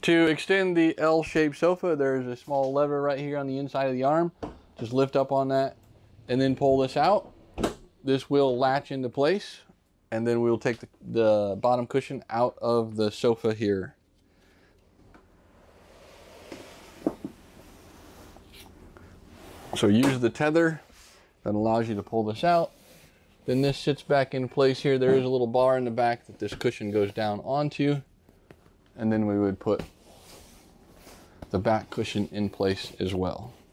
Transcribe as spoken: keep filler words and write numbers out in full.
To extend the L-shaped sofa, there's a small lever right here on the inside of the arm. Just lift up on that and then pull this out. This will latch into place, and then we'll take the, the bottom cushion out of the sofa here. So use the tether that allows you to pull this out. Then this sits back in place here. There is a little bar in the back that this cushion goes down onto, and then we would put the back cushion in place as well.